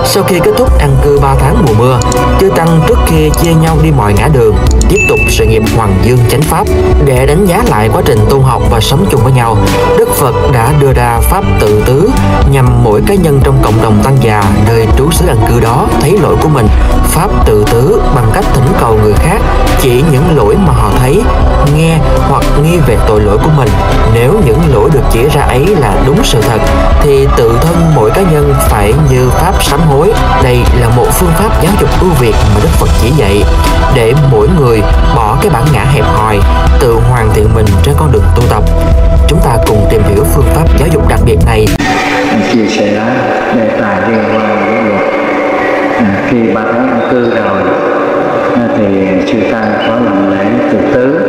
Sau khi kết thúc an cư 3 tháng mùa mưa, chư tăng trước khi chia nhau đi mọi ngã đường, tiếp tục sự nghiệp Hoàng Dương chánh pháp. Để đánh giá lại quá trình tu học và sống chung với nhau, Đức Phật đã đưa ra pháp tự tứ nhằm mỗi cá nhân trong cộng đồng tăng già nơi trú xứ an cư đó thấy lỗi của mình. Pháp tự tứ bằng cách thỉnh cầu người khác chỉ những lỗi mà họ thấy, nghe hoặc nghi về tội lỗi của mình. Nếu những lỗi được chỉ ra ấy là đúng sự thật, thì tự thân mỗi cá nhân phải như pháp sám hối. Đây là một phương pháp giáo dục ưu việt mà Đức Phật chỉ dạy để mỗi người bỏ cái bản ngã hẹp hòi, tự hoàn thiện mình trên con đường tu tập. Chúng ta cùng tìm hiểu phương pháp giáo dục đặc biệt này. Chia sẻ đề tài liên quan với luật. Khi 3 tháng an cư rồi thì chư tăng có làm lễ tự tứ.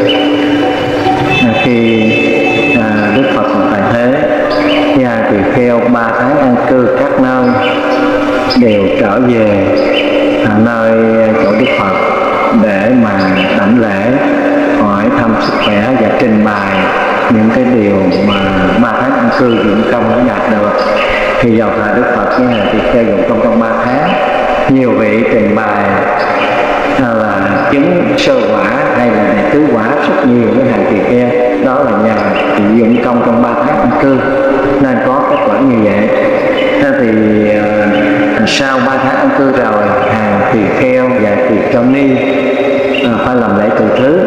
Khi Đức Phật tại thế, gia tỳ kheo 3 tháng an cư các nơi đều trở về nơi chỗ Đức Phật để mà đảnh lễ, hỏi thăm sức khỏe và trình bày những cái điều mà 3 tháng an cư dụng công đã đạt được. Khi vào thờ Đức Phật với Hàng Tỳ Kheo dụng công trong 3 tháng, nhiều vị trình bày là chứng sơ quả hay là đệ tứ quả rất nhiều với Hàng Tỳ Kheo. Đó là nhờ dụng công trong 3 tháng an cư nên có kết quả như vậy. Thì sau 3 tháng an cư rồi, Hàng Tỳ Kheo và Tỳ Kheo Ni phải làm lễ tự tứ.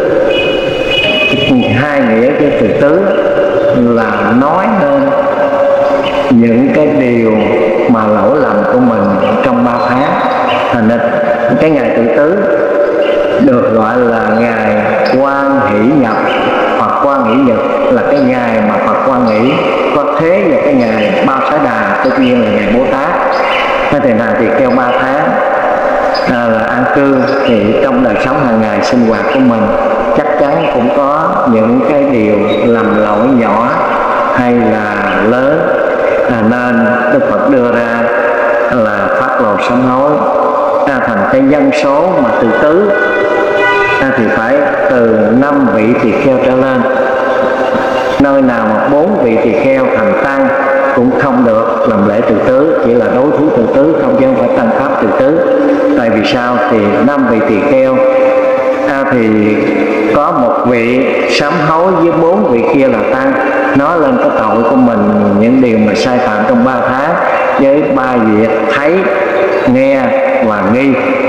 Hai nghĩa cái tự tứ là nói lên những cái điều mà lỗi lầm của mình trong 3 tháng. Thành nên cái ngày tự tứ được gọi là ngày Quan Hỷ Nhật hoặc Quan Hỷ Nhật, là cái ngày mà Phật Quan Hỷ có thế vào cái ngày Ba Xá Đà, tất nhiên là ngày Bồ Tát. Thế thì là thì kêu 3 tháng là an cư, thì trong đời sống hàng ngày sinh hoạt của mình chắc chắn cũng có những cái điều lầm lỗi nhỏ hay là lớn, nên Đức Phật đưa ra là phát lộ sám hối thành cái dân số mà tự tứ thì phải từ 5 vị tỳ kheo trở lên. Nơi nào mà 4 vị tỳ kheo thành tăng cũng không được làm lễ tự tứ, chỉ là đối thú tự tứ không, chứ không phải tăng pháp tự tứ. Tại vì sao? Thì 5 vị tỳ kheo thì có một vị sám hối với 4 vị kia là tăng, nói lên cái tội của mình, những điều mà sai phạm trong 3 tháng với 3 việc thấy, nghe và nghi,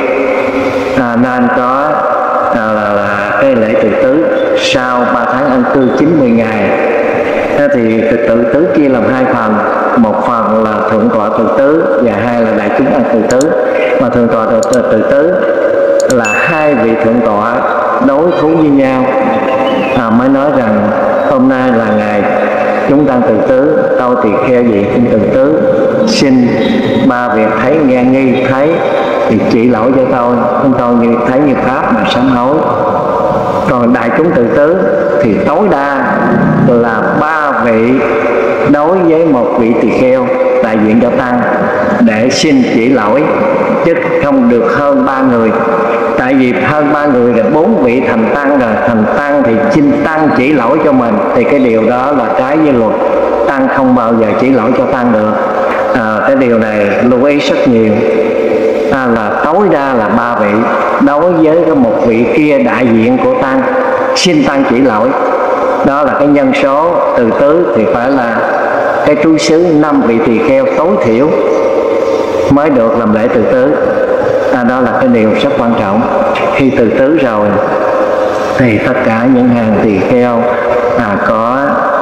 nên có là cái lễ tự tứ sau 3 tháng an cư 90 ngày. Thì tự tứ chia làm 2 phần, một phần là thượng tọa tự tứ và 2 là đại chúng ăn tự tứ. Mà thượng tọa tự tứ là 2 vị thượng tọa đối thú với nhau, mới nói rằng hôm nay là ngày chúng tăng tự tứ, tôi tỳ kheo gì cũng tự tứ, xin 3 việc thấy, nghe, nghi, thấy thì chỉ lỗi cho tôi như thấy như pháp mà sám hối. Còn đại chúng tự tứ thì tối đa là 3 vị đối với một vị tỳ kheo đại diện cho tăng để xin chỉ lỗi, chứ không được hơn 3 người. Tại vì hơn 3 người là 4 vị thành tăng rồi, thành tăng thì xin tăng chỉ lỗi cho mình, thì cái điều đó là trái với luật. Tăng không bao giờ chỉ lỗi cho tăng được. Cái điều này lưu ý rất nhiều, là tối đa là 3 vị đối với cái một vị kia đại diện của tăng xin tăng chỉ lỗi. Đó là cái nhân số từ tứ thì phải là cái trú xứ 5 vị tỳ kheo tối thiểu mới được làm lễ từ tứ. Đó là cái điều rất quan trọng. Khi từ tứ rồi thì tất cả những hàng tỳ kheo có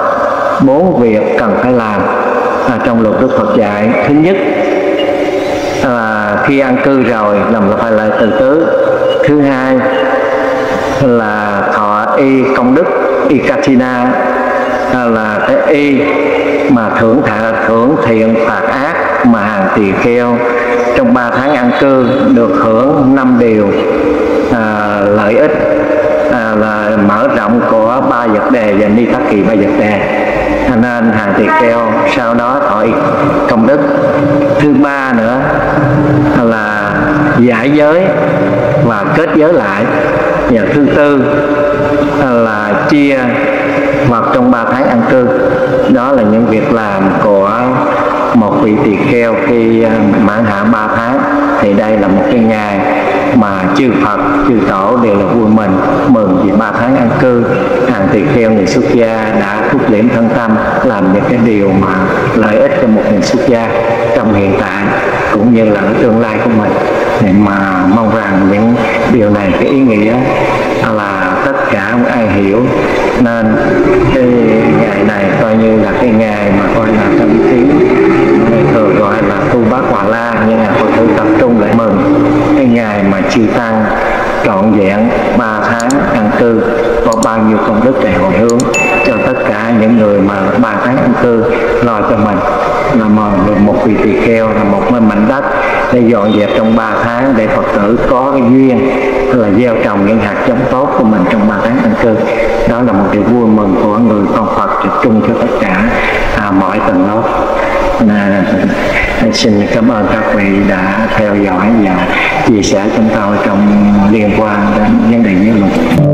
4 việc cần phải làm trong luật Đức Phật dạy. Thứ nhất là khi an cư rồi làm phải lại từ tứ. Thứ hai là thọ y công đức, y katina, là cái y mà thưởng thiện phạt ác mà hàng tỳ kheo trong 3 tháng an cư được hưởng 5 điều lợi ích, là mở rộng của 3 vật đề và ni tắc kỳ 3 vật đề. Nên hàng tỳ kheo sau đó thọ y công đức. Thứ ba nữa là giải giới và kết giới lại. Và thứ tư là chia vào trong 3 tháng an cư. Đó là những việc làm của một vị tỳ kheo kheo khi mãn hạn 3 tháng, thì đây là một cái ngày mà chư Phật, chư Tổ đều là vui mừng vì 3 tháng an cư. Hàng tỳ kheo người xuất gia đã thúc liễm thân tâm, làm những cái điều mà lợi ích cho một người xuất gia trong hiện tại cũng như là ở tương lai của mình. Thì mà mong rằng những điều này, cái ý nghĩa là tất cả không ai hiểu, nên cái ngày này coi như là cái ngày mà coi là trong tiếng thường gọi là tu bát hòa la, nhưng mà Phật tử tập trung lại mừng cái ngày mà chư tăng trọn vẹn 3 tháng an cư, có bao nhiêu công đức để hồi hướng cho tất cả những người mà 3 tháng an cư lo cho mình, là một vị tỳ kheo là một mảnh đất để dọn dẹp trong 3 tháng để Phật tử có cái duyên là gieo trồng những hạt giống tốt của mình trong 3 tháng an cư. Đó là một điều vui mừng của người con Phật chung cho tất cả mọi tầng lớp. Xin cảm ơn các vị đã theo dõi và chia sẻ chúng tôi trong liên quan đến vấn đề giáo dục.